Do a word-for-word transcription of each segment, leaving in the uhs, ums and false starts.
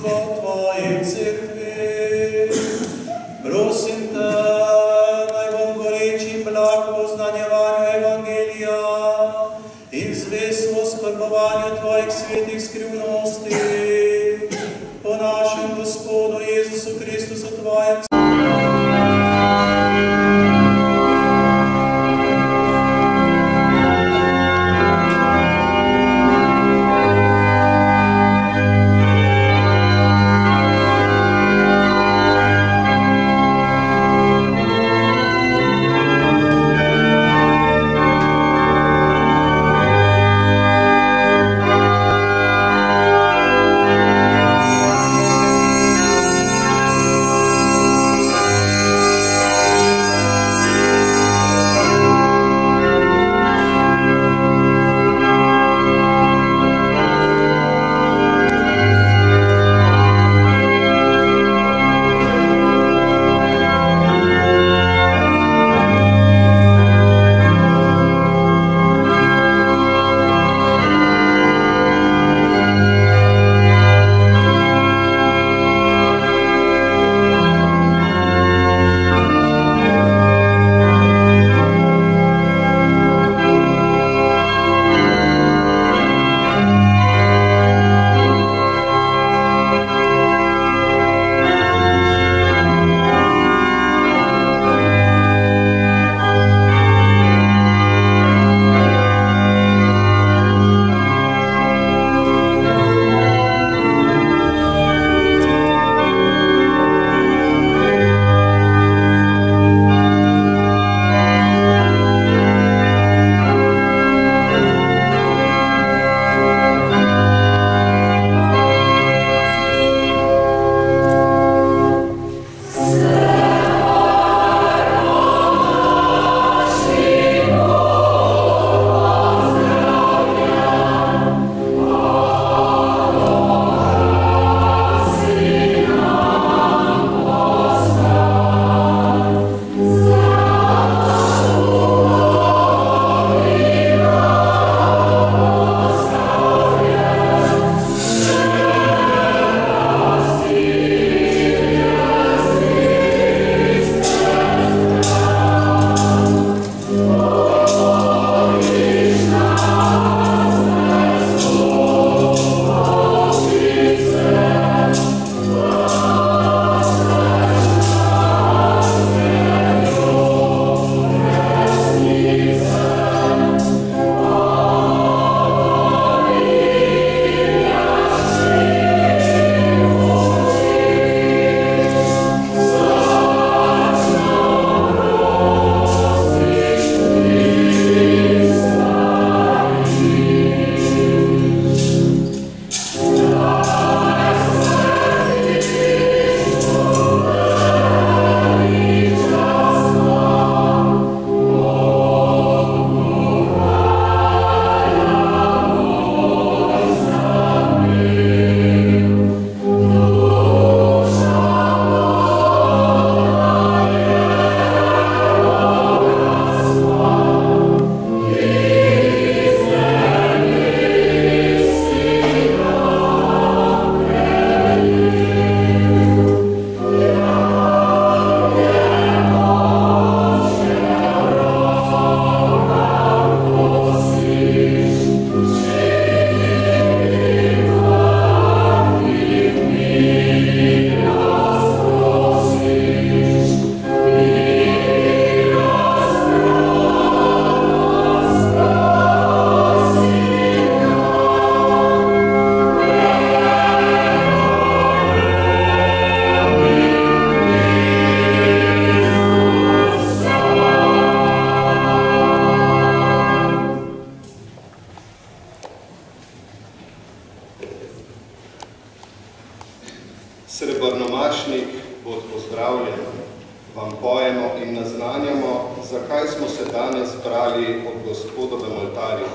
Srebrnomašnik, bod pozdravljen, vam pojemo in naznanjamo, zakaj smo se danes zbrali ob Gospodovem oltarju.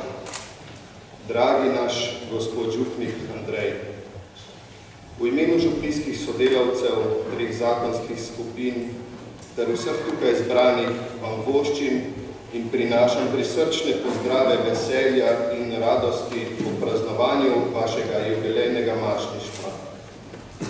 Dragi naš gospod župnik Andrej, v imenu župnijskih sodelavcev, treh zakonskih skupin ter vseh tukaj zbranih vam voščim in prinašam prisrčne pozdrave veselja in radosti po praznovanju vašega jubilejnega mašništva.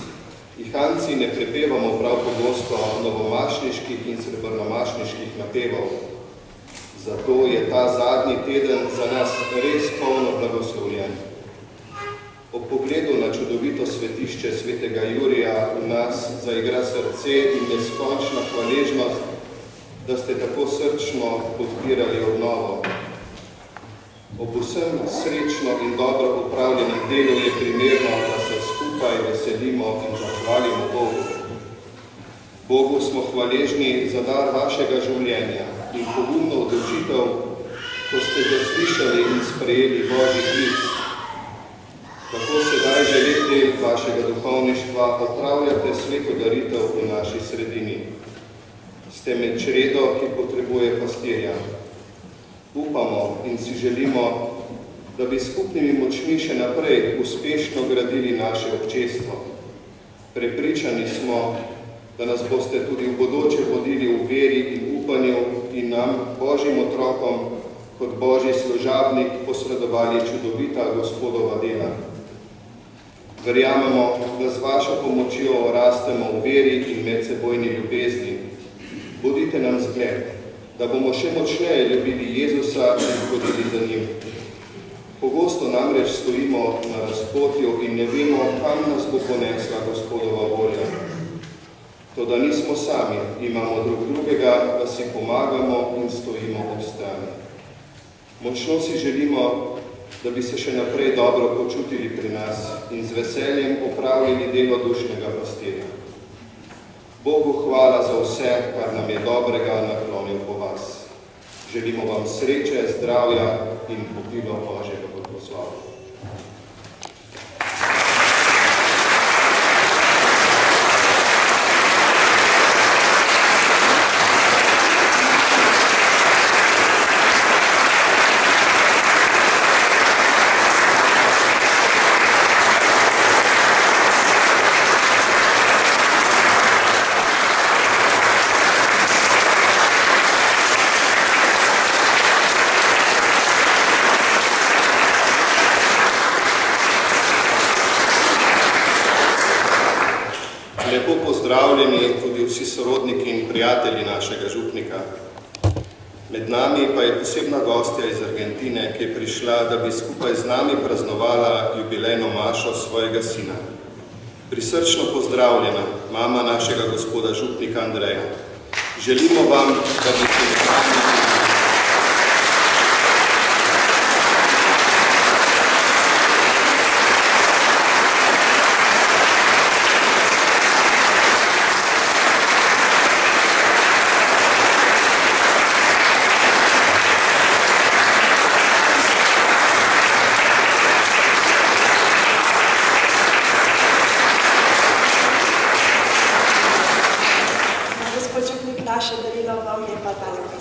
Pihanci ne prepevamo prav pogosto novomašniških in srebrnomašniških napevov. Zato je ta zadnji teden za nas res polno blagoslovljen. Ob pogledu na čudovito svetišče svetega Jurija v nas zaigra srce in neskončna hvaležnost, da ste tako srčno podpirali obnovo. Ob vsem srečno in dobro upravljenem delu je primerno, da se skupaj veselimo in zahvalimo Bogu. Bogu smo hvaležni za dar vašega življenja in pogumno odločitev, ko ste zaslišali in sprejeli Božji klic. Tako sedaj že lep del vašega duhovništva opravljate sveto daritev v naši sredini. Ste med čredo, ki potrebuje pastirja. Upamo in si želimo, da bi skupnimi močmi še naprej uspešno gradili naše občestvo. Prepričani smo, da nas boste tudi v bodoče vodili v veri in upanju in nam, Božjim otrokom, kot Božji služabnik posredovali čudovita Gospodova dela. Verjamemo, da z vašo pomočjo rastemo v veri in medsebojni ljubezni. Bodite nam zgled, da bomo še močneje ljubili Jezusa in hodili za njim. Pogosto namreč stojimo na razpotju in ne vemo, kam nas bo ponesla Gospodova volja. Toda nismo sami, imamo drug drugega, da si pomagamo in stojimo ob strani. Močno si želimo, da bi se še naprej dobro počutili pri nas in z veseljem opravljali delo dušnega pastirja. Bogu hvala za vse, kar nam je dobrega naklonil po vas. Želimo vam sreče, zdravja in obilo Božjega blagoslovja. Pozdravljeni tudi vsi sorodniki in prijatelji našega župnika. Med nami pa je posebna gostja iz Argentine, ki je prišla, da bi skupaj z nami praznovala jubilejno mašo svojega sina. Prisrčno pozdravljena, mama našega gospoda župnika Andreja. Želimo vam, da bi se z nami naše darilo vam je pa ta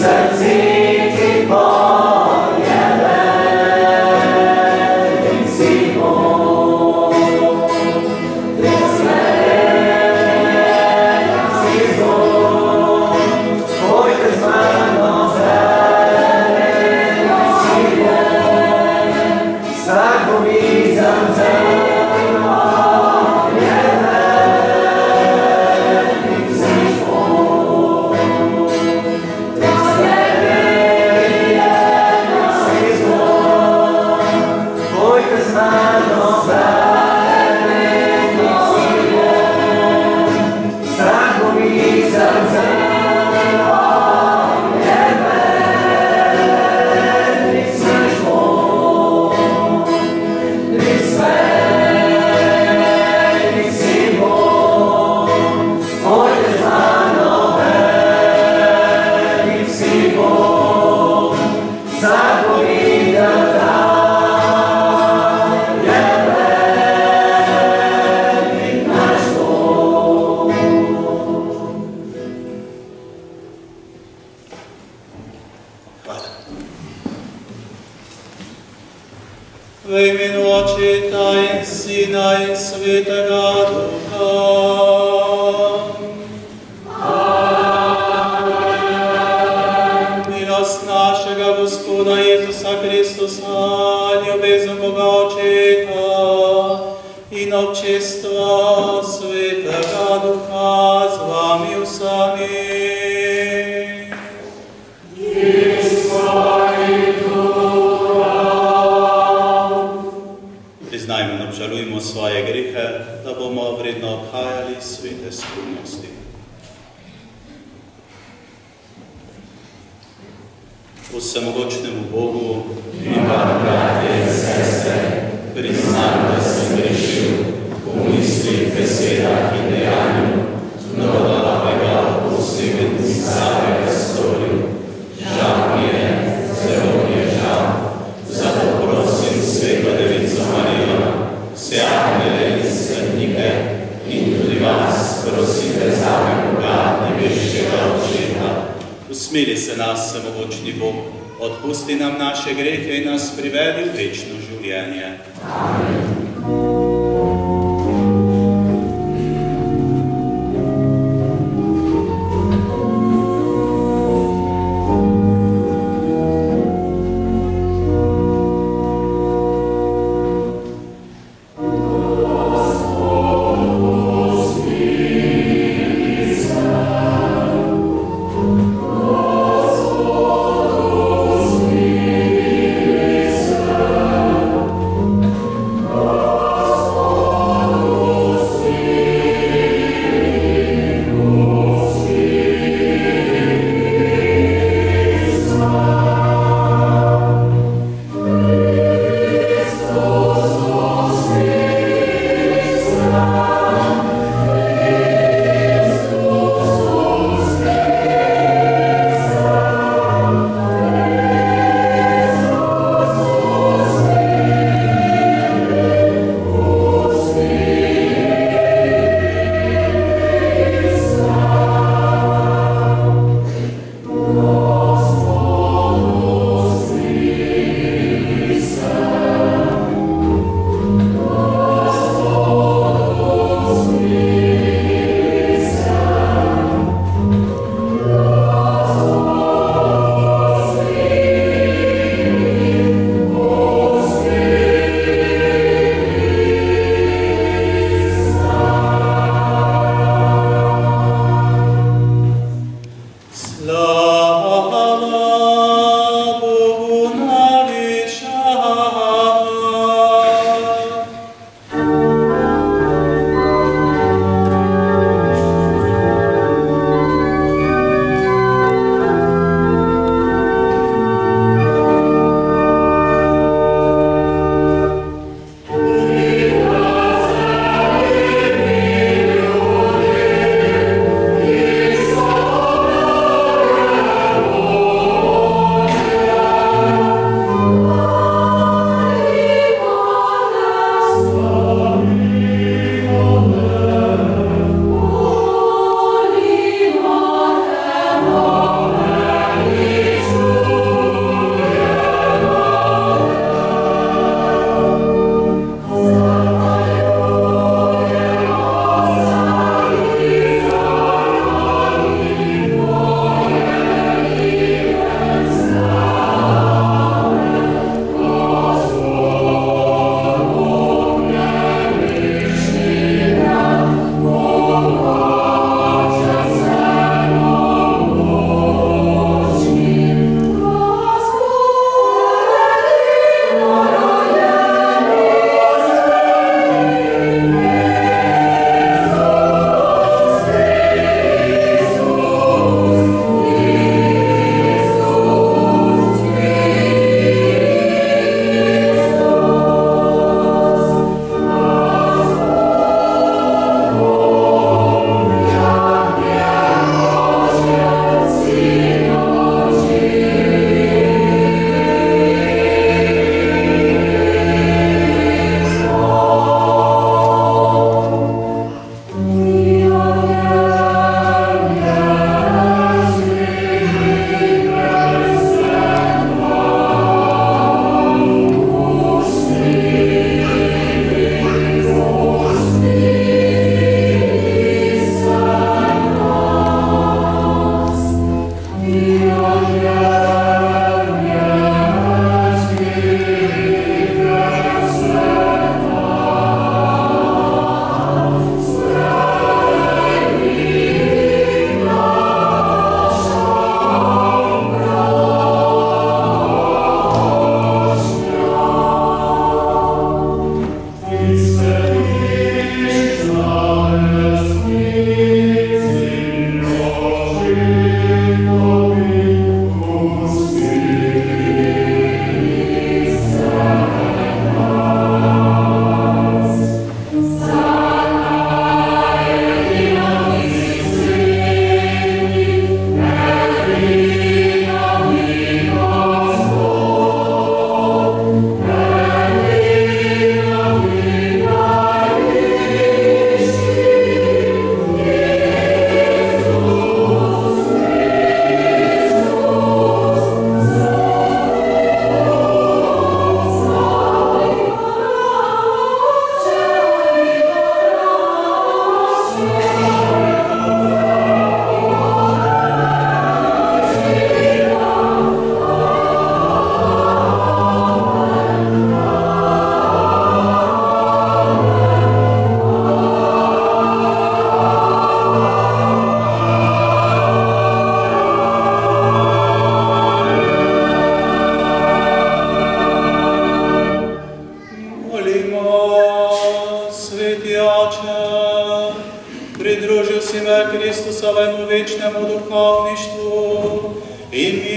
Oh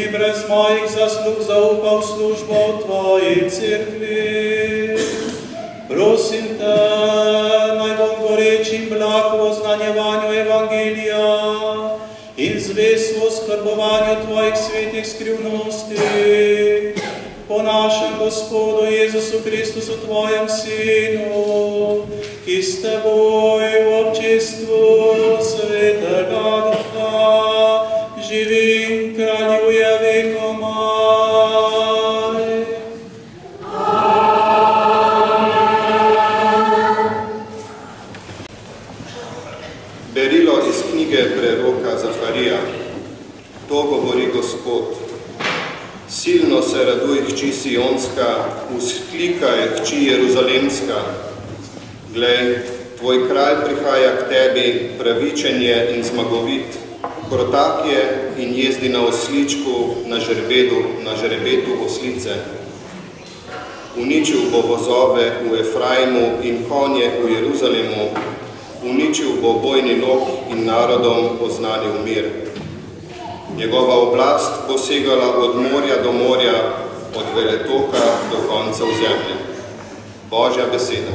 bi brez mojih zaslug zaupal službo v tvoji cerkvi. Prosim te, naj bom goreč in blag v oznanjevanju Evangelija in zvest v oskrbovanju tvojih svetih skrivnosti. Po našem Gospodu Jezusu Kristusu, tvojem Sinu, ki s teboj v občestvu Svetega Duha živi in kraljuje vekomaj. Berilo iz knjige preroka Zaharija. To govori Gospod. Silno se raduj, hči Sionska, vzklikaj, hči Jeruzalemska. Glej, tvoj kralj prihaja k tebi, pravičen je in zmagovit, krotak je in jezdi na osličku, na žrebedu, na žrebetu oslice. Uničil bo vozove v Efraimu in konje v Jeruzalemu, uničil bo bojni lok in narodom oznanil mir. Njegova oblast bo segala od morja do morja, od veletoka do koncev zemlje. Božja beseda.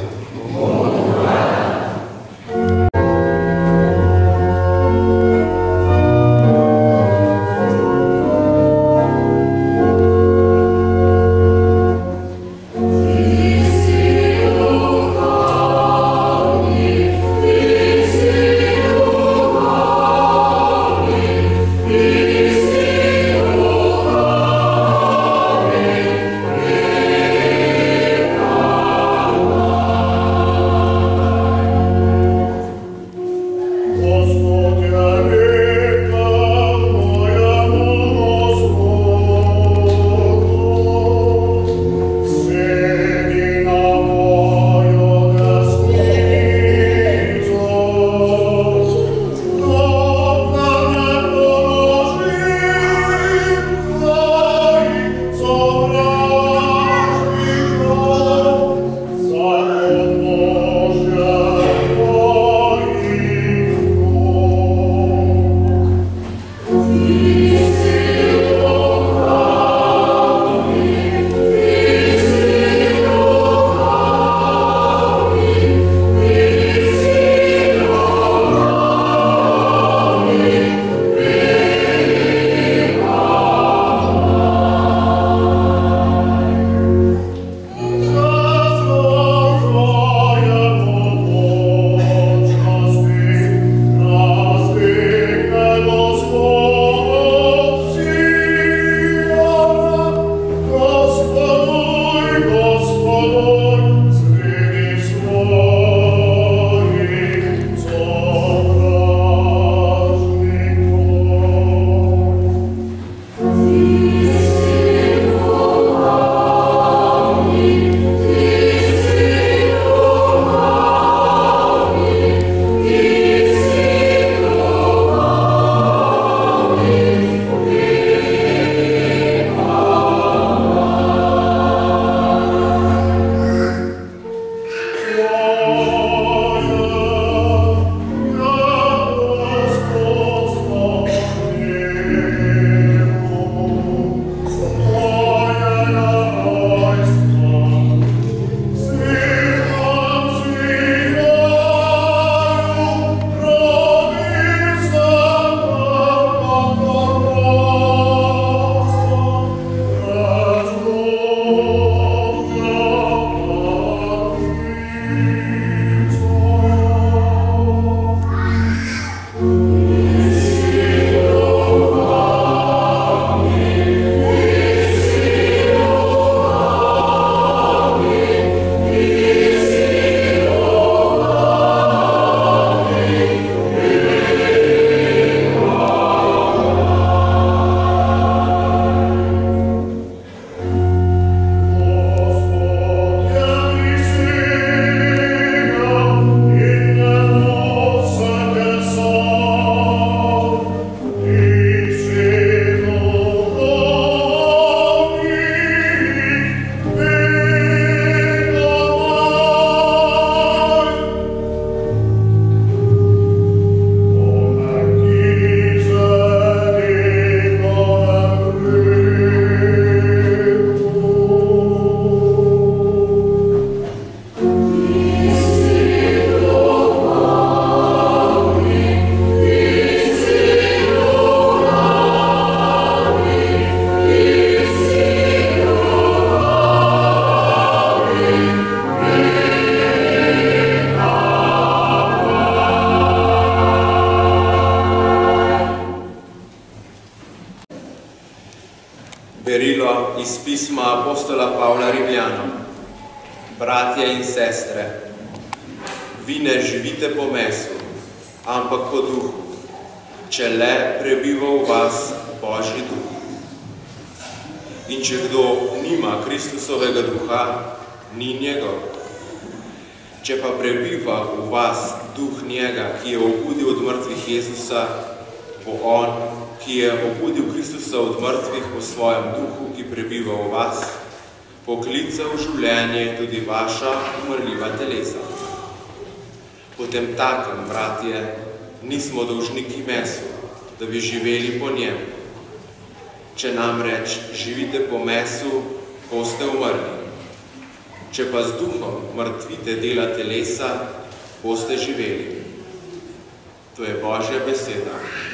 Berilo iz pisma apostola Pavla Rimljanom. Bratje in sestre, vi ne živite po mesu, ampak po duhu, če le prebiva v vas Božji duh. In če kdo nima Kristusovega duha, ni njegov. Če pa prebiva v vas duh njega, ki je obudil od mrtvih Jezusa, bo on, ki je obudil Kristusa od mrtvih po svojem duhu, ki prebiva v vas, poklical v življenje tudi vaša umrljiva telesa. Potem takem, bratje, nismo dolžniki mesu, da bi živeli po njem. Če namreč živite po mesu, boste umrli. Če pa z duhom mrtvite dela telesa, boste živeli. To je Božja beseda.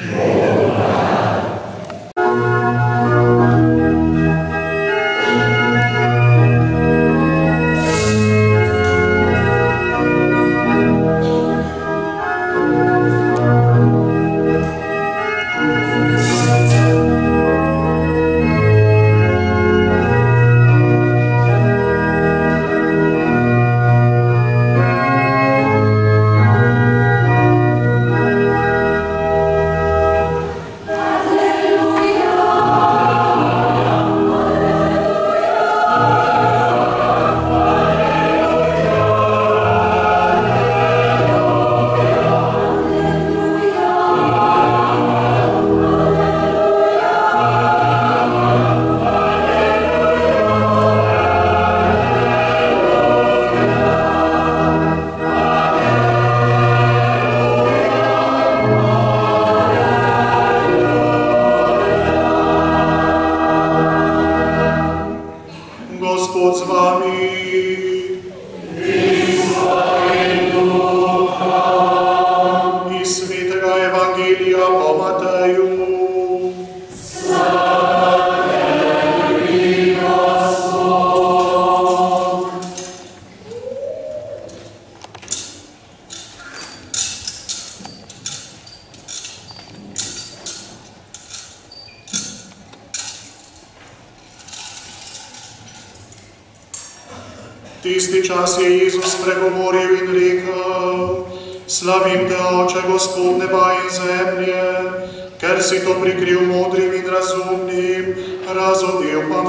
Tisti čas je Jezus pregovoril in rekel: Slavim te, Oče, Gospod neba in zemlje, ker si to prikril modrim in razumnim, razodel pa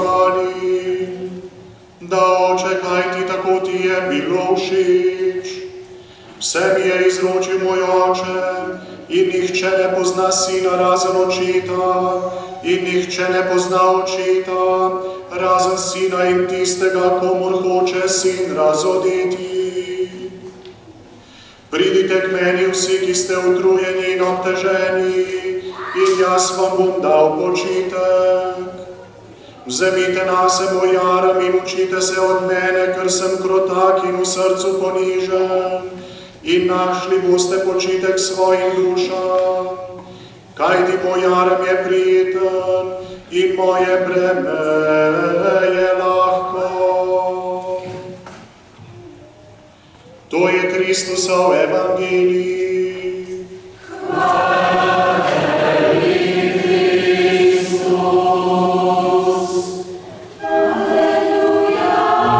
malim. Da, Oče, kaj ti tako ti je bilo všeč. Vse mi je izročil moj Oče, in nihče ne pozna sina razen očeta, in nihče ne pozna očeta, razen sina in tistega, komur hoče sin razodeti. Pridite k meni vsi, ki ste utrujeni in obteženi, in jaz vam bom dal počitek. Vzemite nase moj jarem in učite se od mene, ker sem krotak in v srcu ponižen, in našli boste počitek svojim dušam. Kajti moj jarem je prijeten in moje breme je lahko. To je Kristusov evangelij. Hvala tebi, Kristus. Aleluja.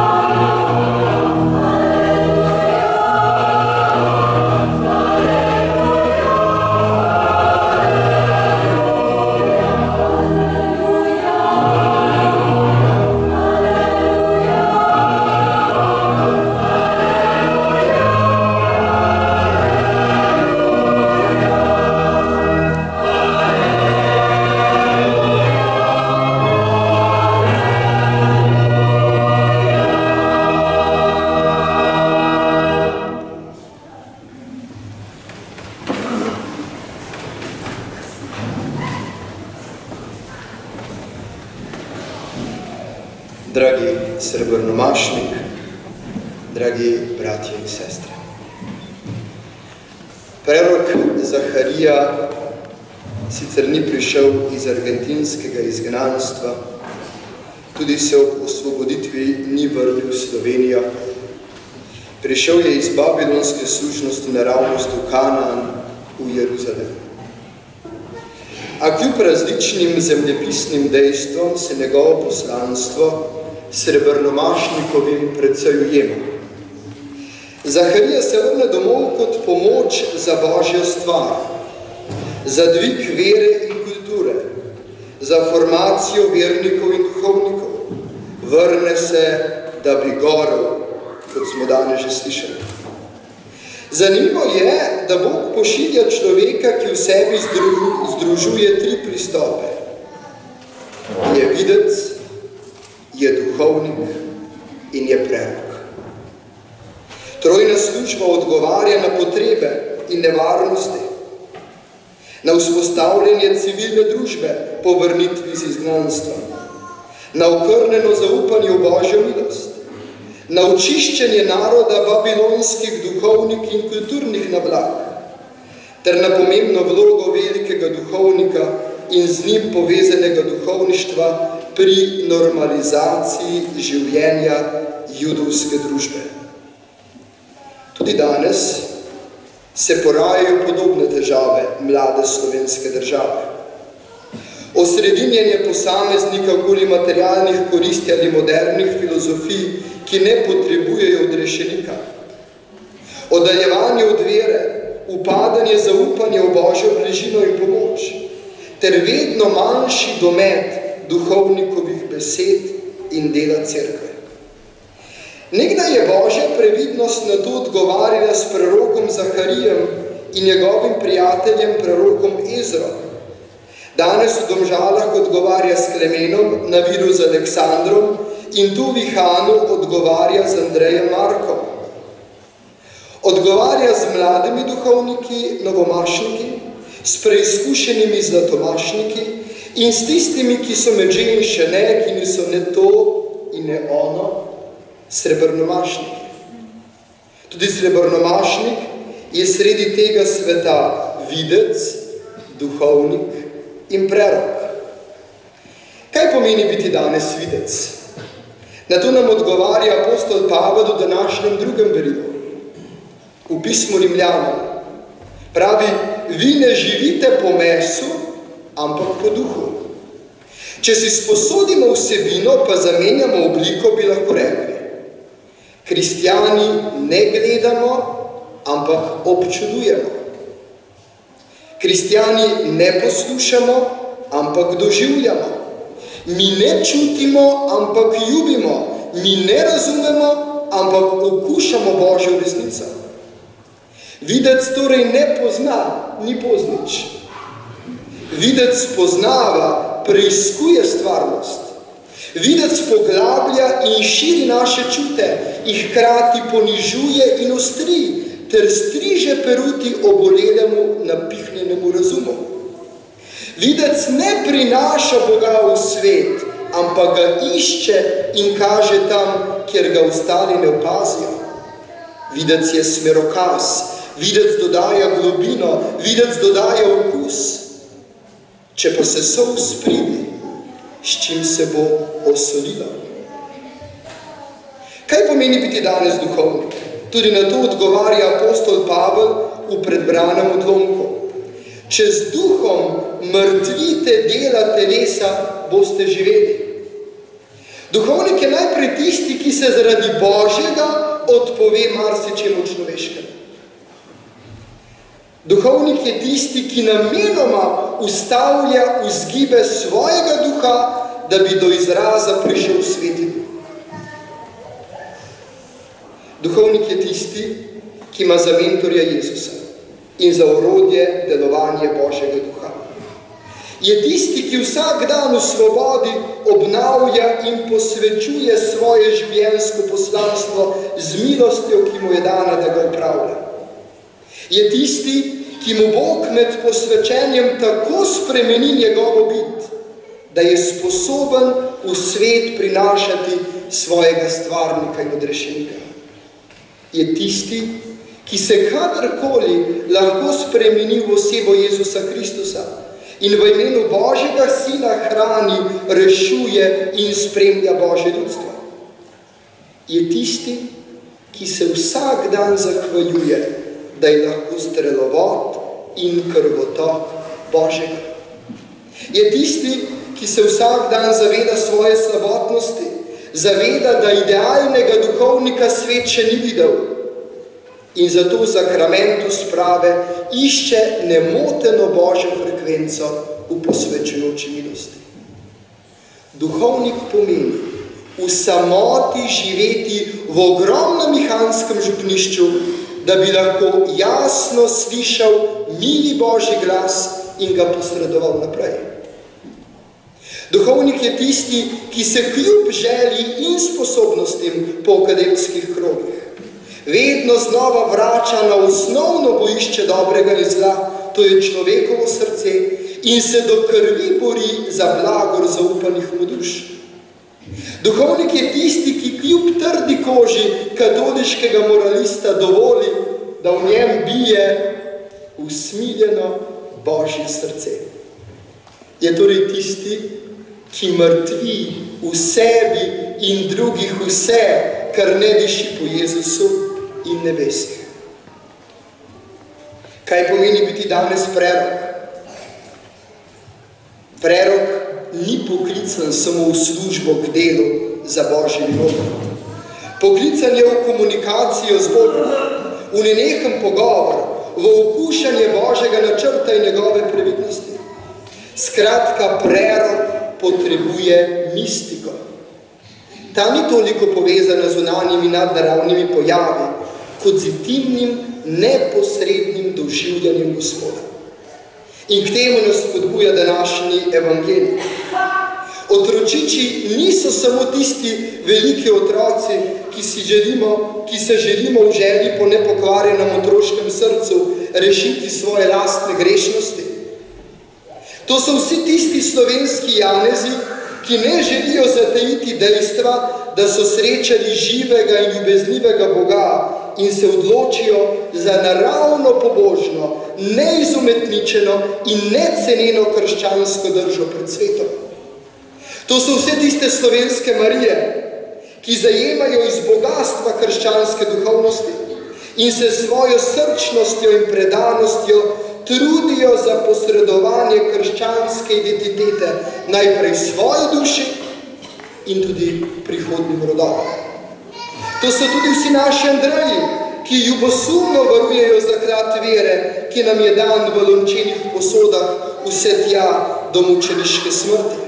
Dragi srebrnomašnik, dragi bratje in sestre. Prorok Zaharija sicer ni prišel iz argentinskega izgnanstva, tudi se ob osvoboditvi ni vrnil v Slovenijo. Prišel je iz babilonske služnosti naravnosti v Kanaan, v Jeruzalem. a kljub različnim zemljepisnim dejstvom se njegovo poslanstvo srebrnomašnikovim precej ujema. Zaharija se vrne domov kot pomoč za Božjo stvar, za dvig vere in kulture, za formacijo vernikov in duhovnikov. Vrne se, da bi gorel, kot smo danes že slišali. Zanimivo je, da Bog pošilja človeka, ki v sebi združuje tri pristope. Je videc, je duhovnik in je prerok. Trojna služba odgovarja na potrebe in nevarnosti, na vzpostavljanje civilne družbe po vrnitvi iz izgnanstva, na okrnjeno zaupanje v Božjo milost, na očiščenje naroda babilonskih duhovnih in kulturnih navlad, ter na pomembno vlogo velikega duhovnika in z njim povezanega duhovništva pri normalizaciji življenja judovske družbe. Tudi danes se porajajo podobne težave mlade slovenske države. Osredinjenje posameznika okoli materialnih koristi ali modernih filozofij, ki ne potrebujejo odrešenika. Oddaljevanje od vere, upadanje zaupanja v Božjo bližino in pomoč, ter vedno manjši domet duhovnikovih besed in dela cerkve. Nekdaj je Božja previdnost na to odgovarjala s prerokom Zaharijem in njegovim prijateljem prerokom Ezro. Danes v Domžalah odgovarja s Klemenom, na Viru z Aleksandrom in tu v Ihanu odgovarja z Andrejem Markom. Odgovarja z mladimi duhovniki, novomašniki, s preizkušenimi zlatomašniki in s tistimi, ki so med že in še ne, ki niso ne to in ne ono, srebrnomašniki. Tudi srebrnomašnik je sredi tega sveta videc, duhovnik in prerok. Kaj pomeni biti danes videc? Na to nam odgovarja apostol Pavel v današnjem drugem berilu. V pismu Rimljanom pravi, vi ne živite po mesu, ampak po duhu. Če si sposodimo vsebino, pa zamenjamo obliko, bi lahko rekli. Kristjani ne gledamo, ampak občudujemo. Kristjani ne poslušamo, ampak doživljamo. Mi ne čutimo, ampak ljubimo. Mi ne razumemo, ampak okušamo Božjo resnico. Videc torej ne pozna, ni poznič. Videc poznava, preiskuje stvarnost. Videc poglablja in širi naše čute, jih hkrati ponižuje in ostri, ter striže peruti obolelemu, napihnjenemu razumu. Videc ne prinaša Boga v svet, ampak ga išče in kaže tam, kjer ga ostali ne opazijo. Videc je smerokaz, videc dodaja globino, videc dodaja okus. Če pa se sol spridi, s čim se bo osolilo. Kaj pomeni biti danes duhovnik? Tudi na to odgovarja apostol Pavel v predbranem odlomku. Če z duhom mrtvite dela telesa, boste živeli. Duhovnik je najprej tisti, ki se zaradi Božjega odpove marsičemu človeškemu. Duhovnik je tisti, ki namenoma ustavlja vzgibe svojega duha, da bi do izraza prišel sveti duh. Duhovnik je tisti, ki ima za mentorja Jezusa in za orodje delovanje Božjega duha. Je tisti, ki vsak dan v svobodi obnavlja in posvečuje svoje življenjsko poslanstvo z milostjo, ki mu je dana, da ga upravlja. Je tisti, ki mu Bog med posvečenjem tako spremeni njegovo bit, da je sposoben v svet prinašati svojega stvarnika in odrešenika. Je tisti, ki se kadarkoli lahko spremeni v osebo Jezusa Kristusa in v imenu Božjega Sina hrani, rešuje in spremlja Božje ljudstvo. Je tisti, ki se vsak dan zahvaljuje, da je lahko strelovod in krvotok Božjega. Je tisti, ki se vsak dan zaveda svoje slabotnosti, zaveda, da idealnega duhovnika svet še ni videl in zato v zakramentu sprave išče nemoteno Božjo frekvenco v posvečujoči milosti. Duhovnik pomeni v samoti živeti v ogromnem mehanskem župnišču, da bi lahko jasno slišal mili Božji glas in ga posredoval naprej. Duhovnik je tisti, ki se kljub želji in sposobnostim po akademskih krogih vedno znova vrača na osnovno bojišče dobrega in zla, to je človekovo srce, in se do krvi bori za blagor zaupanih mu duš. Duhovnik je tisti, ki kljub trdi koži katoliškega moralista dovoli, da v njem bije usmiljeno Božje srce. Je torej tisti, ki mrtvi v sebi in drugih vse, kar ne diši po Jezusu in nebesih. Kaj pomeni biti danes prerok? Prerok ni poklican samo v službo k delu za Božjim Bogom. Poklican je v komunikacijo z Bogom, v nenehen pogovor, v okušanje Božjega načrta in njegove previdnosti. Skratka, prerok potrebuje mistiko. Ta ni toliko povezana z zunanjimi nadnaravnimi pojavi, kot z intimnim, neposrednim doživljanjem Gospoda. In k temu nas spodbuja današnji evangelij. Otročiči niso samo tisti veliki otroci, ki, si želimo, ki se želimo v želji po nepokvarjenem otroškem srcu rešiti svoje lastne grešnosti. To so vsi tisti slovenski Janezi, ki ne želijo zatajiti dejstva, da so srečali živega in ljubezljivega Boga in se odločijo za naravno pobožno, neizumetničeno in neceneno krščansko držo pred svetom. To so vse tiste slovenske Marije, ki zajemajo iz bogatstva krščanske duhovnosti in se svojo srčnostjo in predanostjo trudijo za posredovanje krščanske identitete najprej svoji duši in tudi prihodnim rodovom. To so tudi vsi naši Andreji, ki ljubosumno varujejo zaklad vere, ki nam je dan v lončenih posodah vse tja do mučeniške smrti.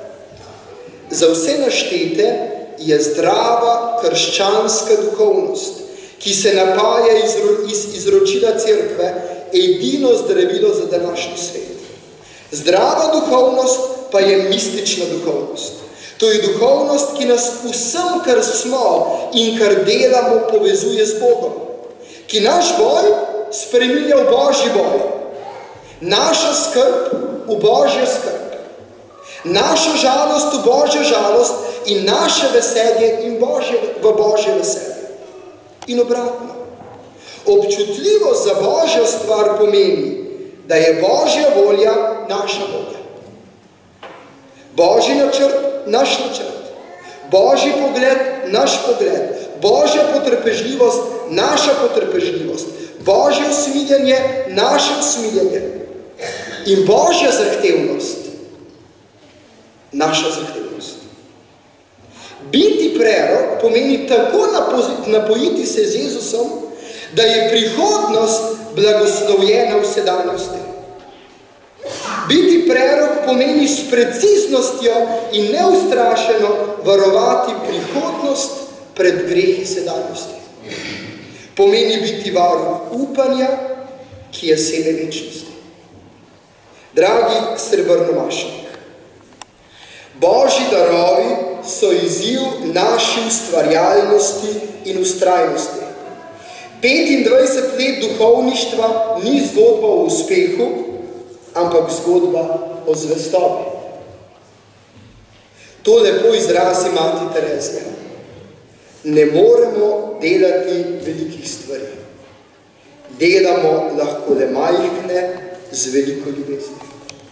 Za vse naštete je zdrava krščanska duhovnost, ki se napaja iz, iz izročila cerkve, edino zdravilo za današnji svet. Zdrava duhovnost pa je mistična duhovnost. To je duhovnost, ki nas vsem, kar smo in kar delamo, povezuje z Bogom. Ki naš boj spreminja v Božji boj. Naša skrb v Božjo skrb. Našo žalost v Božjo žalost in naše veselje in Božje, v Božje veselje. In obratno. Občutljivost za Božjo stvar pomeni, da je Božja volja naša volja. Božji načrt, naš načrt. Božji pogled, naš pogled. Božja potrpežljivost, naša potrpežljivost. Božje usmiljenje, naše usmiljenje. In Božja zahtevnost, naša zahtevnost. Biti prerok pomeni tako napojiti se z Jezusom, da je prihodnost blagoslovljena v sedanjosti. Biti prerok pomeni s preciznostjo in neustrašeno varovati prihodnost pred grehi sedanjosti. Pomeni biti varuh upanja, ki je seme večnosti. Dragi srebrnomašnik, Božji darovi so izziv naši ustvarjalnosti in ustrajnosti. petindvajset let duhovništva ni zgodba o uspehu, ampak zgodba o zvestobi. To lepo izrazi mati Terezija. Ne moremo delati velikih stvari. Delamo lahko le majhne z veliko ljubezni.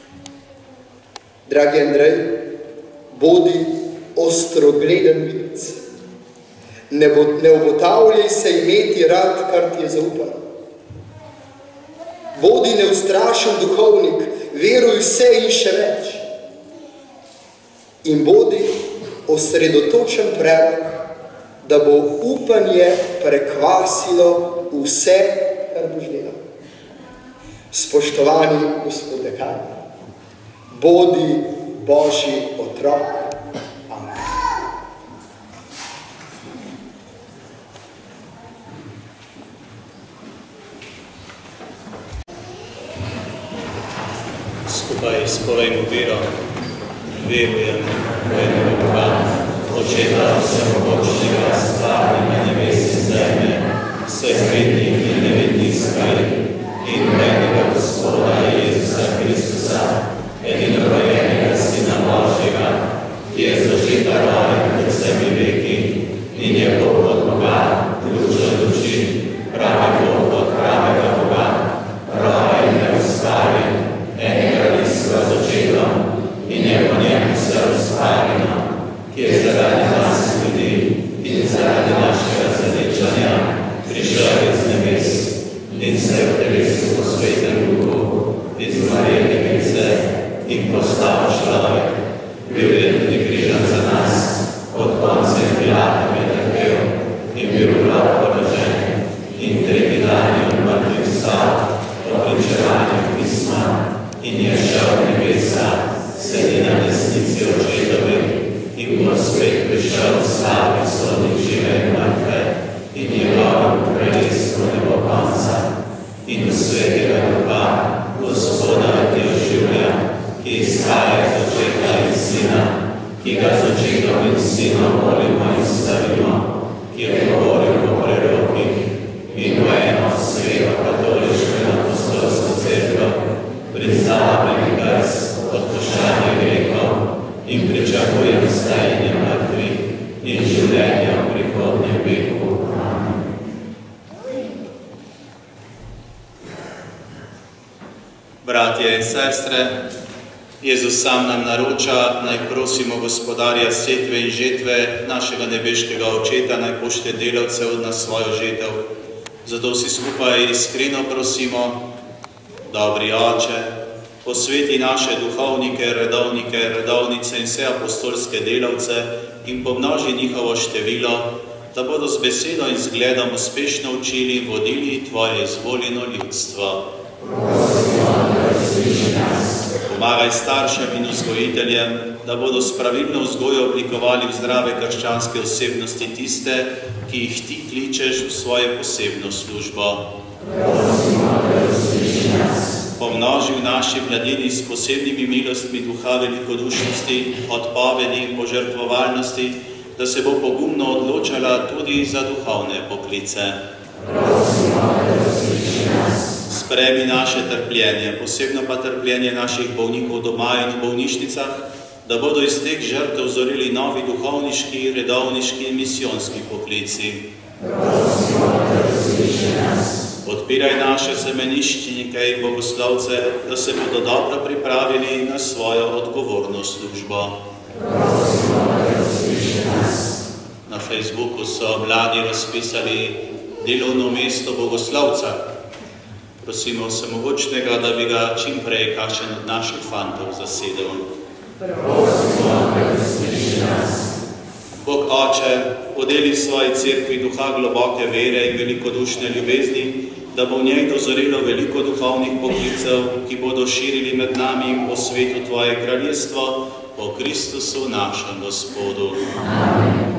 Dragi Andrej, bodi ostrogleden videc. Ne, bo, ne obotavljaj se imeti rad, kar ti je zaupano. Bodi neustrašen duhovnik, veruj vse in še več. in bodi osredotočen predlog, da bo upanje prekvasilo vse, kar boš delal. Spoštovani gospod dekan, bodi Božji otrok. Skupaj spovejmo vero, verujem v enega Boga, Očeta vsemogočnega, stvarnega nebesa in zemlje, vseh svetih in nevidnih stvari, in v enega Gospoda Jezusa Kristusa, edinorojenega Sina Božjega, ki je začeta roja pred vsemi veki in je Bog od Boga, ključ od duši, pravi Bog od pravega Boga, roja in neustvarjen, enega listva z očetom in je po njem vse ustvarjeno, ki je zaradi nas ljudi in zaradi našega zadečanja prišel iz nebes in se v telesu po svetem duhu iz Marije Device in postal človek, bil je tudi križan za nas, pod koncem Pilatom je trpel in bil grob položen in tretji dan je od mrtvih vstal po pričevanju pisma in je šel v nebesa, sedi na desnici očetovi in bo spet prišel v slavi sodnih žive in mrtve in njegovem kraljestvu ne bo konca. In v svetega Duha, Gospoda, ki oživlja, ki izhaja iz očeta in sina, ki ga z očetom in sinom molimo in slavimo, ki je govoril po prerokih in v eno sveto katoliško in apostolsko cerkev, priznavam krst, odpuščanje grehov in pričakujem vstajanje mrtvih in življenje v prihodnjem veku. Amen. Bratje in sestre, Jezus sam nam naroča, naj prosimo Gospodarja setve in žetve, našega nebeškega Očeta, naj pošlje delavcev na svojo žetev. Zato vsi skupaj iskreno prosimo, dobri Oče, posveti naše duhovnike, redovnike, redovnice in vse apostolske delavce in pomnoži njihovo število, da bodo z besedo in zgledom uspešno učili in vodili Tvoje izvoljeno ljudstvo. Pomagaj staršem in vzgojiteljem, da bodo s pravilno vzgojo oblikovali v zdrave krščanske osebnosti tiste, ki jih Ti kličeš v svojo posebno službo. Pomnoži v naši mladini s posebnimi milostmi duha velikodušnosti, odpovedi in požrtvovalnosti, da se bo pogumno odločala tudi za duhovne poklice. Spremi naše trpljenje, posebno pa trpljenje naših bolnikov doma in v bolnišnicah, da bodo iz teh žrtev vzorili novi duhovniški, redovniški in misijonski poklici. Podpiraj naše semeniščnike in bogoslovce, da se bodo dobro pripravili na svojo odgovorno službo. Na Facebooku so mladi razpisali delovno mesto bogoslovca. Prosimo vsemogočnega, da bi ga čim prej kakšen od naših fantov zasedel. Bog Oče, podeli svoji cerkvi duha globoke vere in velikodušne ljubezni, da bo v njej dozorelo veliko duhovnih poklicev, ki bodo širili med nami in po svetu Tvoje kraljestvo, po Kristusu našem Gospodu. Amen.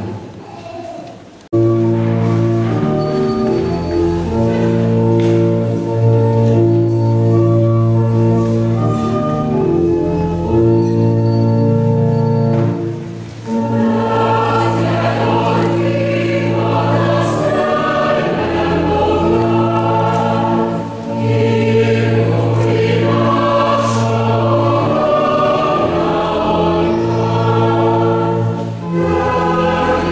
Amen.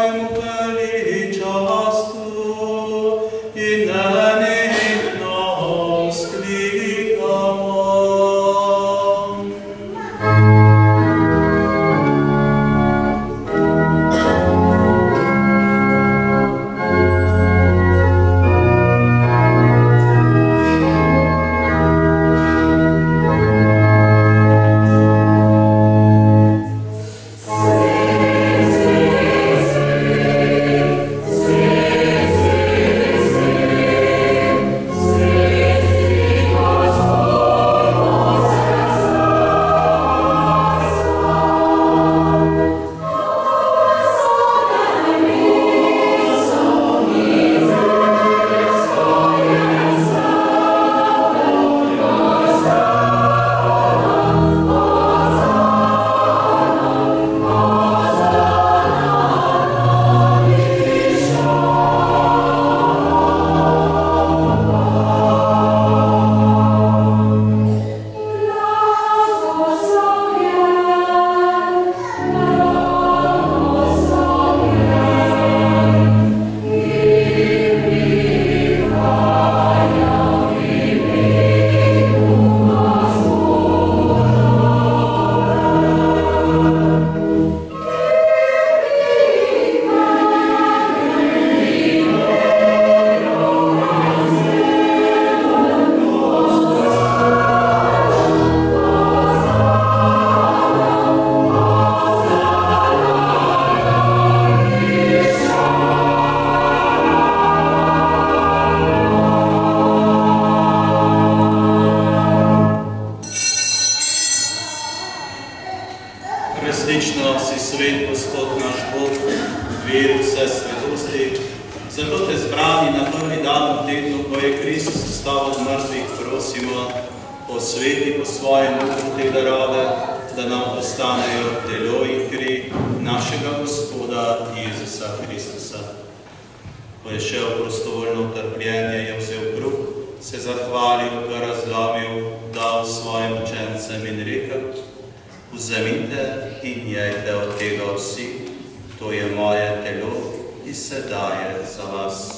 svojemu veličastu in nenehno vzklikamo. Resnično si svet, Gospod naš Bog, vir vse svetosti, zato te zbrani na prvi dan v tednu, ko je Kristus vstal od mrtvih, prosimo, posveti po svojem duhu te darove, da nam postanejo telo in kri našega Gospoda Jezusa Kristusa. Ko je šel prostovoljno trpljenje, je vzel kruh, se zahvalil, ga razlomil, dal svojim učencem in rekel: vzemite in jejte od tega vsi, to je moje telo, ki se daje za vas.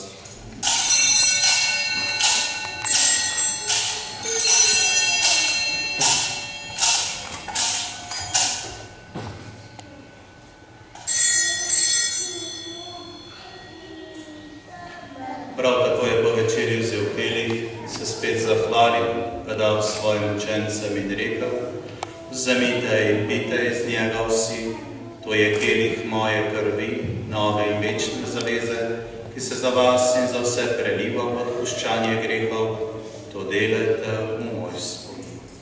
Prav tako je po večerji vzel kelih, se spet zahvalil, ga dal svojim učencem in rekel: vzemite in pite iz njega vsi, to je kelih moje krvi, nove in večne zaveze, ki se za vas in za vse preliva v odpuščanje grehov, to delajte v moj spomin.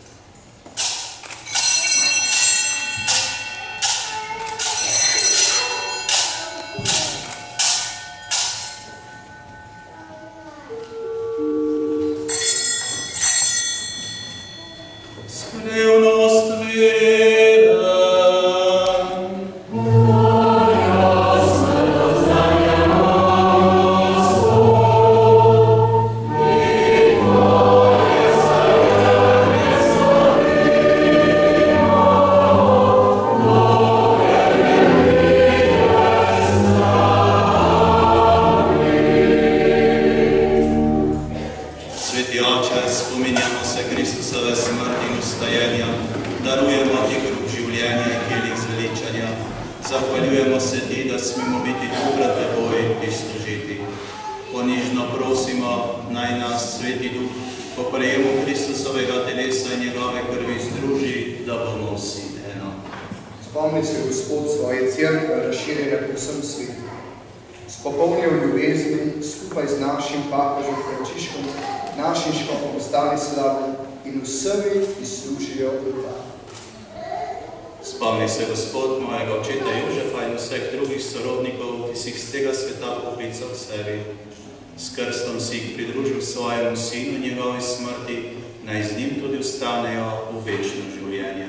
Spomni se, Gospod, svoje cerkve, razširjene po vsem svetu. Spopolni v ljubezni, skupaj z našim papežem Frančiškom, našim škofom Stanislavom in vsemi, ki služijo oltar. Spomni se, Gospod, mojega očeta Jožefa in vseh drugih sorodnikov, ki si jih z tega sveta poklical k sebi. S krstom si jih pridružil svojemu sinu njegovi smrti, naj z njim tudi ostanejo v večno življenje.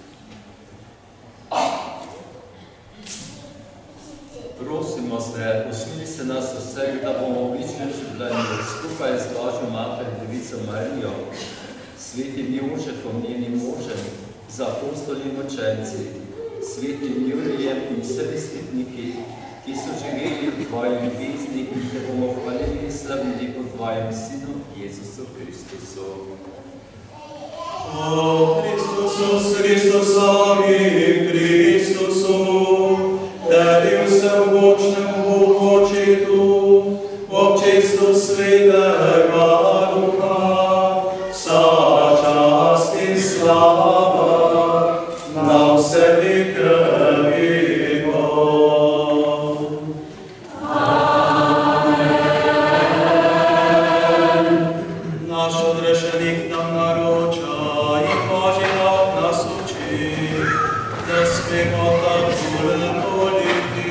Prosimo se, usmili se nas vseh, da bomo v ličnem življenju skupaj z Božjo Mater Devico Marijo, svetim Jožefom, njenim možem, z apostoli in učenci, svetim Jurijem in vsemi svetniki, ki so živeli v tvoji ljubezni in te bomo hvalili in slavili po tvojem Sinu, Jezusu Kristusu. O Kristusu, Kristusovi, Kristusu, tebi vsemogočnemu Bogu Očetu, v občestvu Svetega Duha, vsa čast in slava na vse veke vekov. Amen. Naš odrešenik nam naroča in Božji od nas uči, da smemo tako moliti.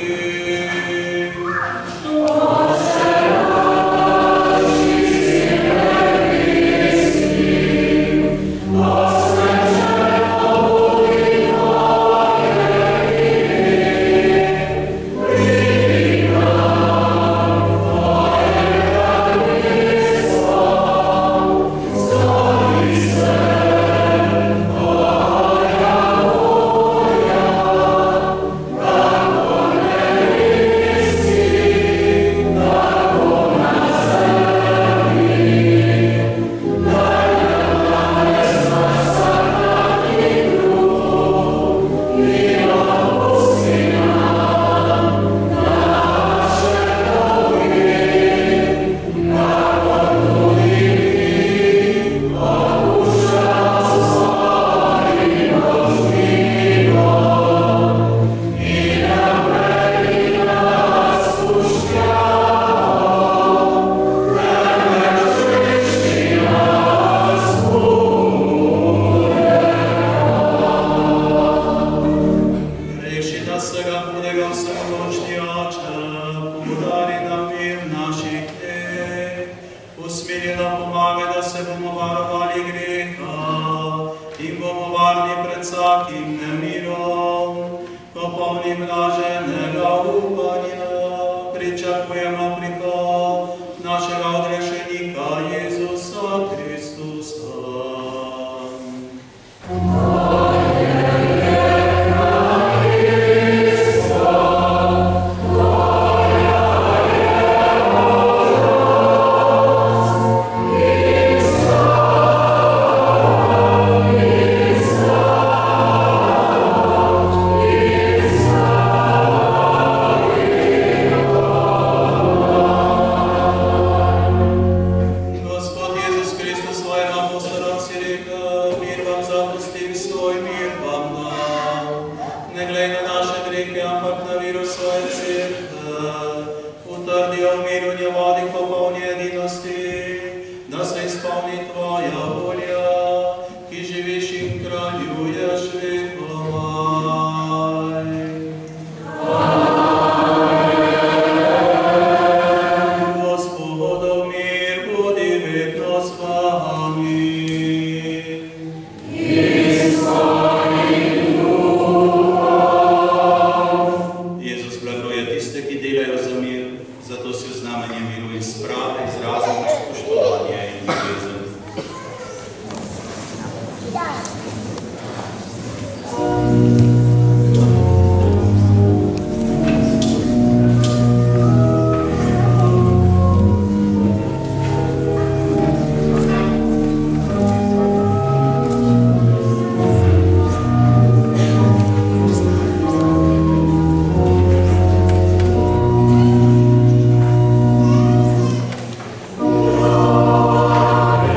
Amen.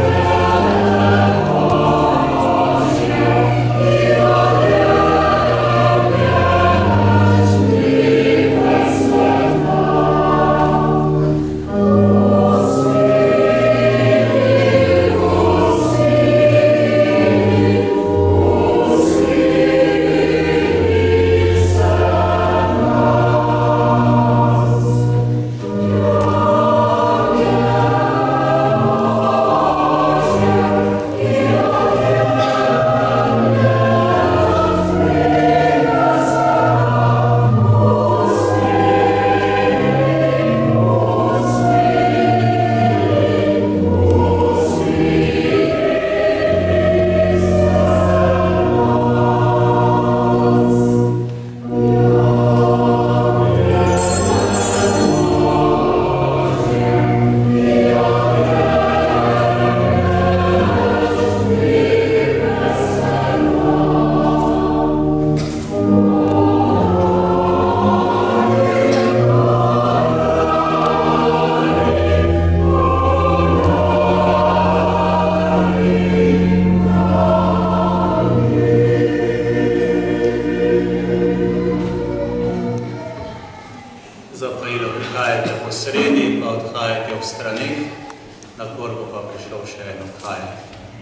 Za poilo prihajate po sredi, pa odhajate ob stranih, na korbo pa prišlo še eno odhajanje.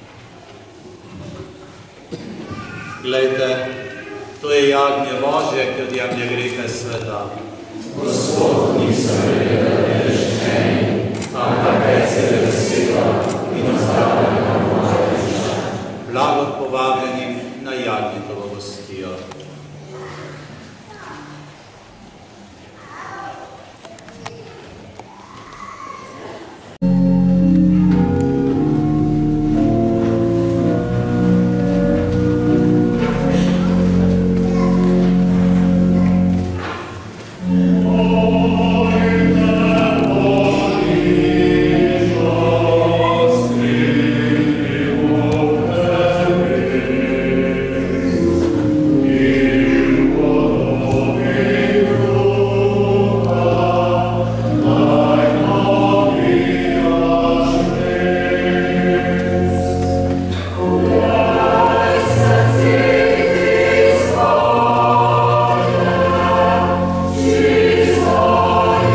Glejte, to je jagnje Božje, ki odjemlje grehe sveta. Gospod, nisem verjel, da budeš meni, ampak reci le besedo in ozdravljaj me moja duša. Blago povabljenim na jagnjetovo gostijo. Jesus.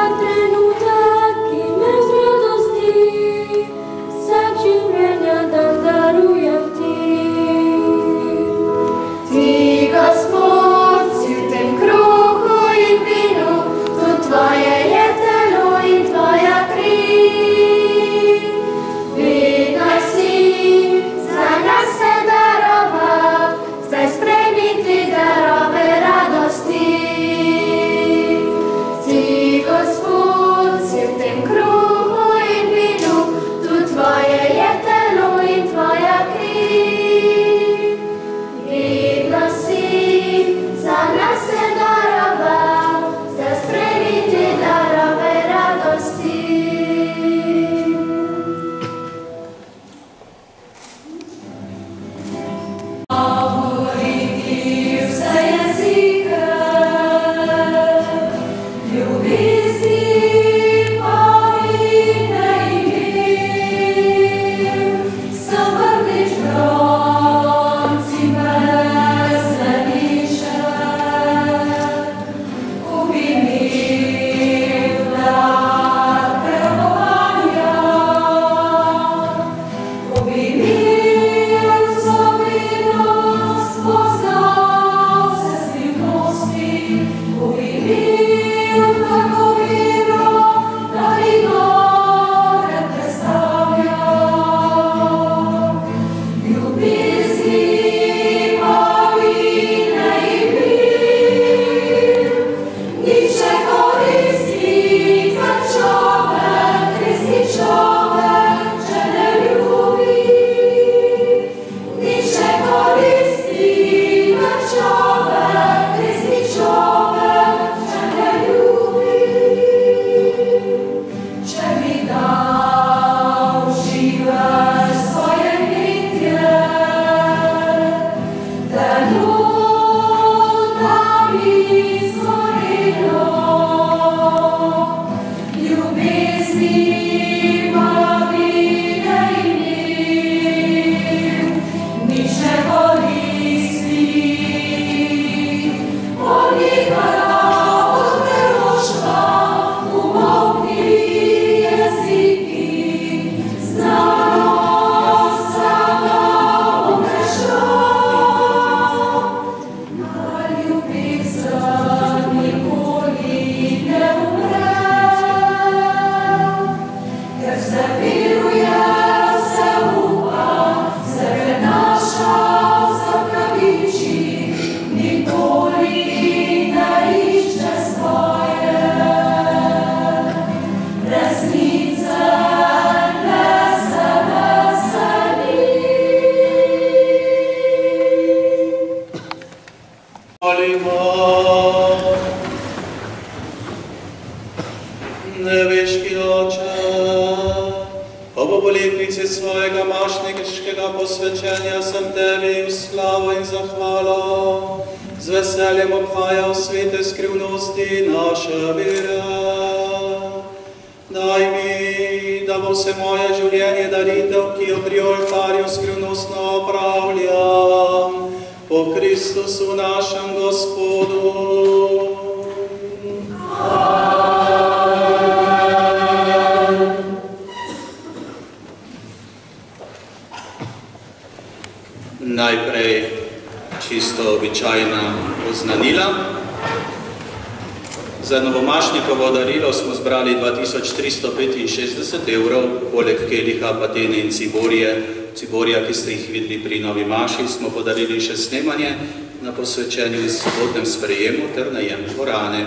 Nebeški Oče, ob obletnici svojega mašniškega posvečenja sem Tebi v slavo in zahvalo z veseljem obhajal svete skrivnosti naše vere. Daj mi, da bo se moje življenje daritev, ki jo pri oltarju skrivnostno opravljam, po Kristusu našem Gospodu. Najprej čisto običajna oznanila. Za novomašnikovo darilo smo zbrali dva tisoč tristo petinšestdeset evrov, poleg keliha, patene in ciborije, ciborija, ki ste jih videli pri Novi Maši, smo podarili še snemanje na posvečenju in sobotnem sprejemu ter najem dvorane.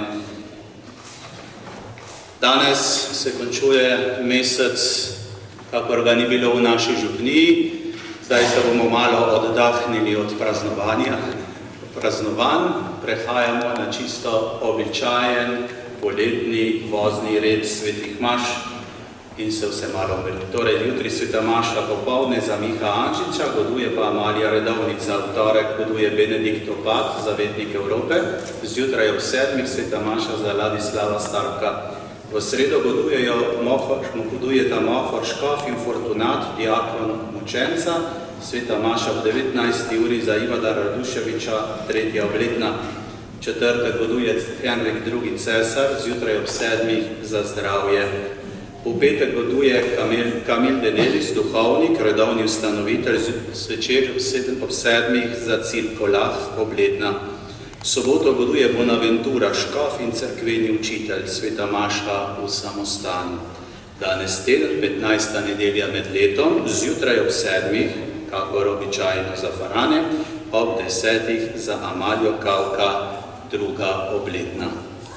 Danes se končuje mesec, kakor ga ni bilo v naši župniji. Zdaj se bomo malo oddahnili od praznovanja. Praznovanj prehajamo na čisto običajen poletni vozni red svetih maš in se vse malo umiri. Torej, jutri sveta maša popoldne za Miha Ančiča, goduje pa Marija Redovnica, v torek goduje Benedikt Opat, zavetnik Evrope, zjutraj ob sedmih sveta maša za Ladislava Starka. V sredo godujejo godujeta Mohor Škof in Fortunat, diakon Mučenca, sveta maša ob devetnajsti uri za Ivada Raduševiča, tretja obletna. četrtek goduje Henrik drugi cesar, zjutraj ob sedmih za zdravje. V petek goduje Kamil, Kamil Denelis, duhovnik, redovni ustanovitelj, zvečer ob sedmih za cirkolah obletna. V soboto goduje Bonaventura, škof in cerkveni učitelj, sveta maša v samostanju. Danes teden, petnajsta nedelja med letom, zjutraj ob sedmih, kakor običajno za Farane, ob desetih za Amaljo Kavka, druga obletna.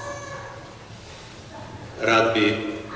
Rad bi,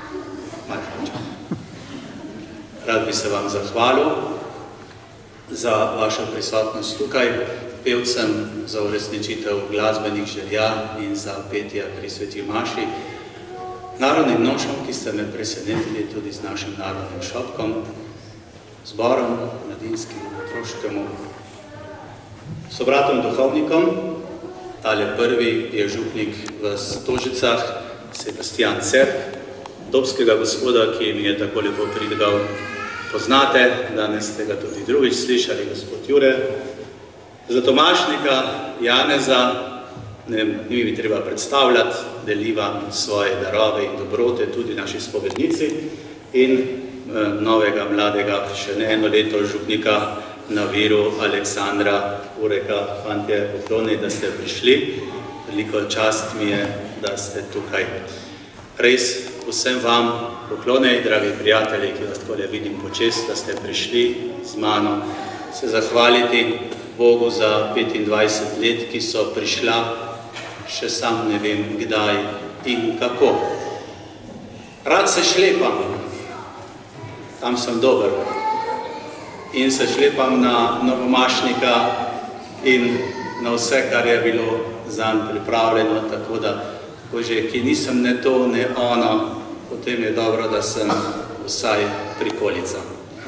rad bi se vam zahvalil za vašo prisotnost tukaj, pevcem za uresničitev glasbenih želja in za petje pri sveti maši, narodnim nošom, ki ste me presenetili tudi z našim narodnim šopkom, zborom, mladinskim, otroškemu, sobratom duhovnikom. Tale prvi je župnik v Stožicah, Sebastian Cep, dobskega gospoda, ki mi je tako lepo pridigal. Poznate, danes ste ga tudi drugič slišali, gospod Jure. Za Tomašnika, Janeza, ne, ni mi treba predstavljati, deliva svoje darove in dobrote tudi naši spovednici in e, novega, mladega, še ne eno leto župnika na viru Aleksandra Ureka. Fantje, pokloni, da ste prišli. Veliko čast mi je, da ste tukaj. Res vsem vam poklone, dragi prijatelji, ki vas takole vidim počez, da ste prišli z mano se zahvaliti Bogu za petindvajset let, ki so prišla, še sam ne vem kdaj in kako. Rad se šlepam, tam sem dober, in se šlepam na novomašnika in na vse, kar je bilo zanj pripravljeno, tako da, ko že, ki nisem ne to, ne ono, potem je dobro, da sem vsaj prikolica.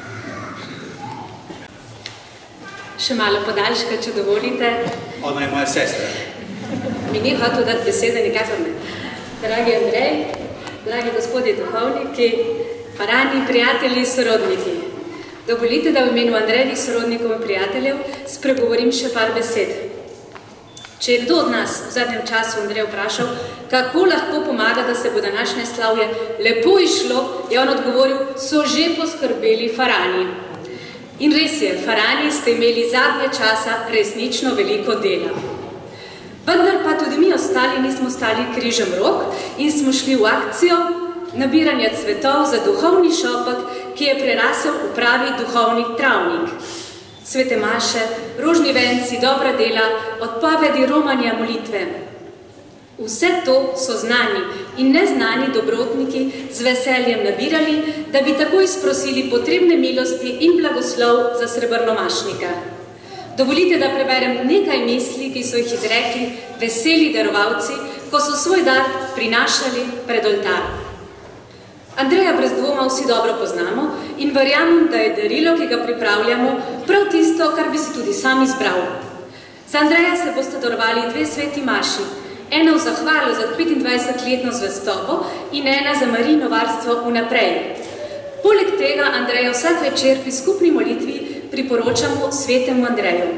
Še malo podaljška, če dovolite. Ona je moja sestra. Mi ni hotel dati besede, nikakor ne. Dragi Andrej, dragi gospodje duhovniki, Farani, prijatelji, sorodniki. Dovolite, da v imenu Andrejevih sorodnikov in prijateljev spregovorim še par besed. Če je kdo od nas v zadnjem času Andrej vprašal, kako lahko pomaga, da se bo današnje slavje lepo išlo, je on odgovoril, so že poskrbeli Farani. In res je, Farani ste imeli zadnje časa resnično veliko dela. Vendar pa tudi mi ostali nismo stali križem rok in smo šli v akcijo nabiranja cvetov za duhovni šopek, ki je prerasel v pravi duhovni travnik. Svete maše, rožni venci, dobra dela, odpovedi romanja molitve. Vse to so znani in neznani dobrotniki z veseljem nabirali, da bi tako izprosili potrebne milosti in blagoslov za srebrnomašnika. Dovolite, da preberem nekaj misli, ki so jih izrekli veseli darovalci, ko so svoj dar prinašali pred oltar. Andreja brez dvoma vsi dobro poznamo in verjamem, da je darilo, ki ga pripravljamo, prav tisto, kar bi si tudi sam izbral. Za Andreja se boste darovali dve sveti maši, ena v zahvalo za petindvajsetletno zvestobo in ena za Marijino varstvo vnaprej. Poleg tega Andreja vsak večer pri skupni molitvi priporočamo svetemu Andreju.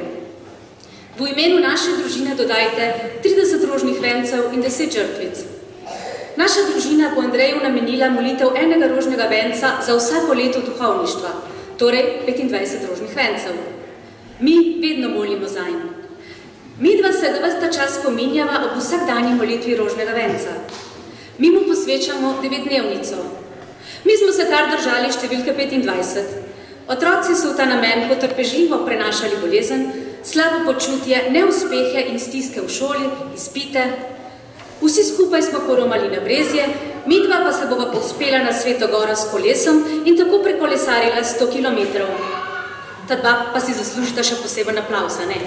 V imenu naše družine dodajte trideset rožnih vencev in deset žrtvic. Naša družina bo Andreju namenila molitev enega rožnega venca za vsako leto duhovništva, torej petindvajset rožnih vencev. Mi vedno molimo zanj. Midva se ga ves ta čas spominjava ob vsakdanji molitvi rožnega venca. Mi mu posvečamo devetdnevnico. Mi smo se kar držali številke petindvajset. Otroci so v ta namen potrpežljivo prenašali bolezen, slabo počutje, neuspehe in stiske v šoli, izpite. Vsi skupaj smo poromali na Brezje, midva pa se bova povzpela na Sveto goro s kolesom in tako prekolesarila sto kilometrov. Ta dva pa si zaslužita še poseben aplavz, ne?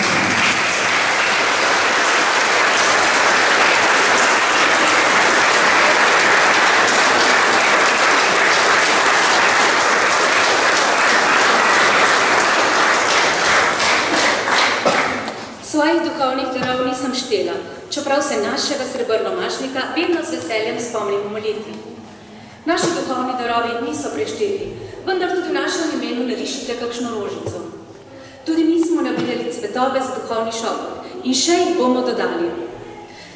Svojih duhovnih darov nisem štela, čeprav se našega srebrnomašnika vedno z veseljem spomnim v molitvi. Naši duhovni darovi niso prešteli, vendar tudi v našem imenu narišite kakšno rožico. Tudi mi smo nabirali cvetove za duhovni šopek in še jih bomo dodali.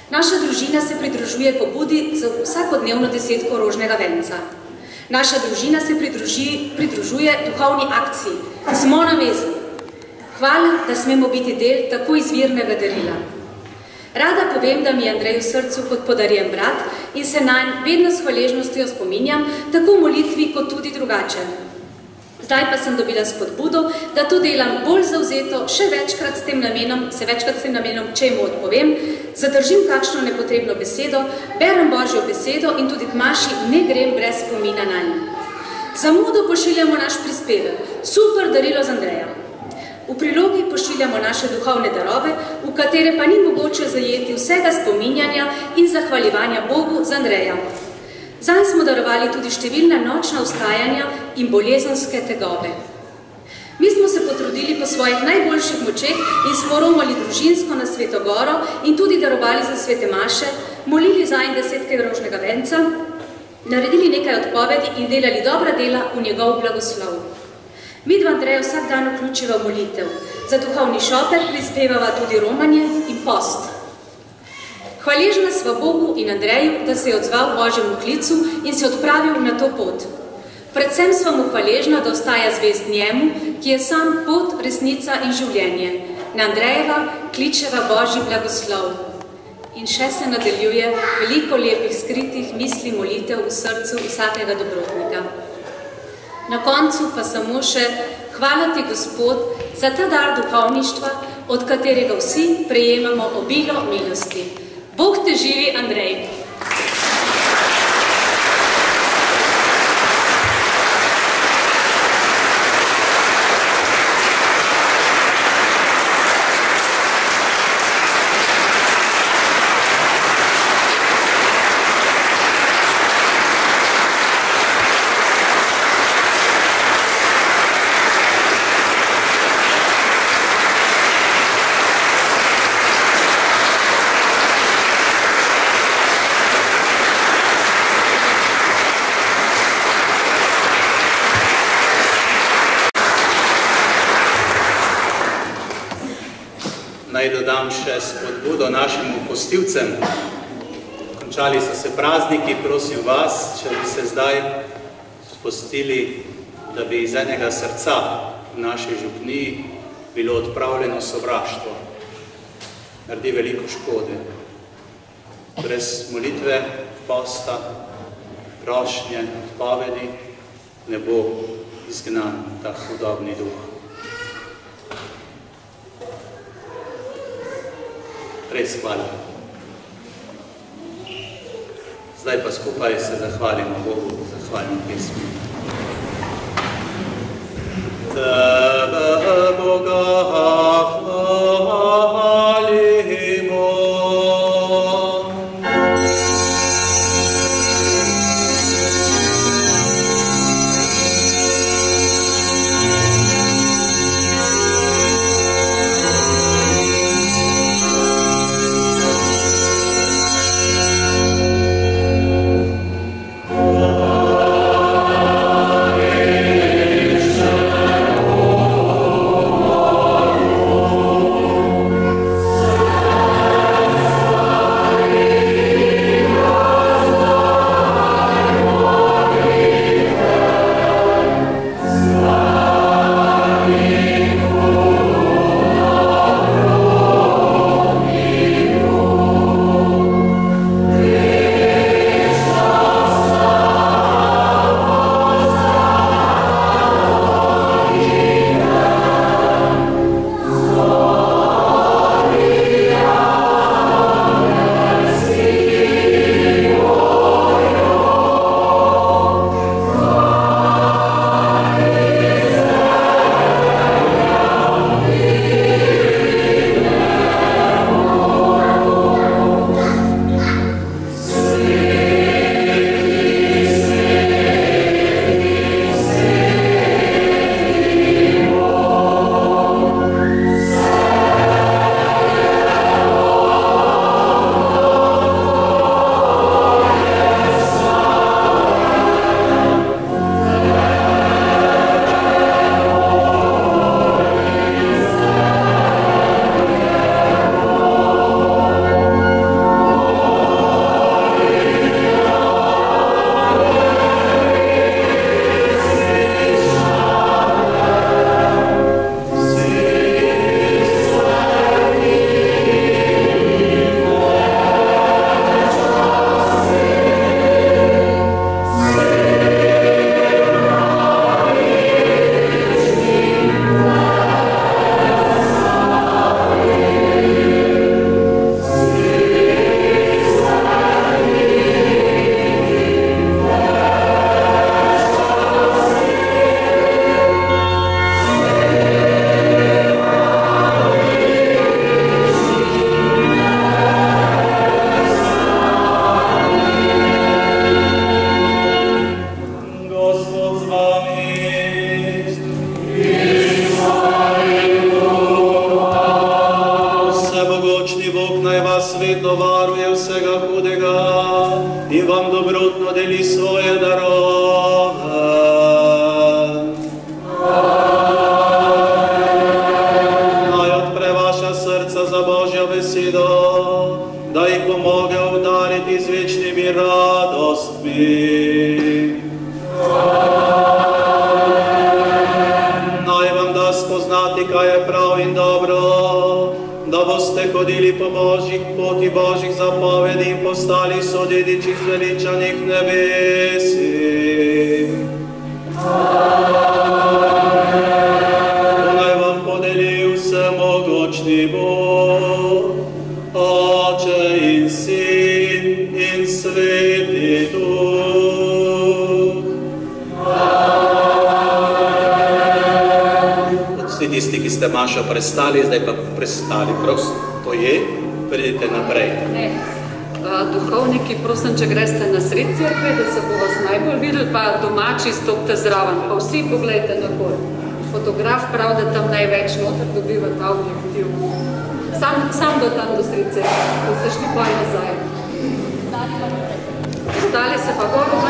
Naša družina se pridružuje pobudi za vsakodnevno desetko rožnega venca. Naša družina se pridruži, pridružuje duhovni akciji. Smo na vezi. Hvala, da smemo biti del tako izvirnega darila. Rada povem, da mi je Andrej v srcu kot podarjen brat in se nanj vedno s hvaležnostjo spominjam, tako v molitvi kot tudi drugače. Zdaj pa sem dobila spodbudo, da to delam bolj zavzeto, še večkrat s tem namenom, se večkrat s tem namenom, če mu odpovem, zadržim kakšno nepotrebno besedo, berem Božjo besedo in tudi k maši ne grem brez spomina nanj. Zamudo pošiljamo naš prispevek, super darilo z Andreja. V prilogi pošiljamo naše duhovne darove, v katere pa ni mogoče zajeti vsega spominjanja in zahvaljevanja Bogu z Andreja. Zanj smo darovali tudi številna nočna vstajanja in bolezenske tegobe. Mi smo se potrudili po svojih najboljših močeh in smo romali družinsko na Sveto Goro in tudi darovali za svete maše, molili zanj desetkega rožnega venca, naredili nekaj odpovedi in delali dobra dela v njegov blagoslov. Mi dva Andreja vsak dan vključiva v molitev. Za duhovni šoper prispevava tudi romanje in post. Hvaležna sva Bogu in Andreju, da se je odzval Božjemu klicu in se odpravil na to pot. Predvsem sva mu hvaležna, da ostaja zvest njemu, ki je sam pot, resnica in življenje. Na Andrejeva kličeva Božji blagoslov. In še se nadaljuje veliko lepih skritih misli molitev v srcu vsakega dobrotnika. Na koncu pa samo še hvala ti, Gospod, za ta dar duhovništva, od katerega vsi prejemamo obilo milosti. Bog te živi, Andrej! Naj dodam še spodbudo našim gostilcem. Končali so se prazniki, prosim vas, če bi se zdaj spustili, da bi iz enega srca v naši župniji bilo odpravljeno sovraštvo. Naredi veliko škode. Brez molitve, posta, prošnje, odpovedi ne bo izgnan ta hudobni duh. Res hvala. Zdaj pa skupaj se zahvalimo Bogu za hvalno pesmi. Tebe, Boga, hvalimo. Oh ponudili svoje darove. Naj odpre vaša srca za Božjo besedo, da jih pomoge udariti z večnimi radostmi. Naj vam da spoznati, kaj je prav in dobro, da boste hodili po Božjih poti Božjih zapovedi in postali sodediči zveličanih nebesi. Naj vam podeli vsemogočni Bog, Oče in Sin in Sveti Duh. Vsi tisti, ki ste mašo prestali, zdaj pa prestali, prost, to je, pridite naprej. Ne, duhovniki, prosim, če greste na sred cerkve, da se bo vas najbolj videli, pa domači stopte zraven, pa vsi pogledajte na gor. Fotograf prav, da tam največ noter dobiva ta objektiv. Sam, sam do tam do sred cerkve, ko se šli pa nazaj. Ostali se pa gor,